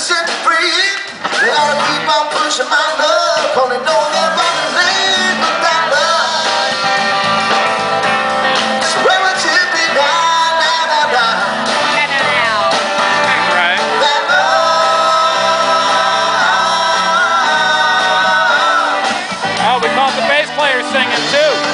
set free. Gotta keep on pushing my love, 'cause it don't get running late without love. So where would you be now, now, now, now? Right. That love. Oh, we caught the bass player singing too.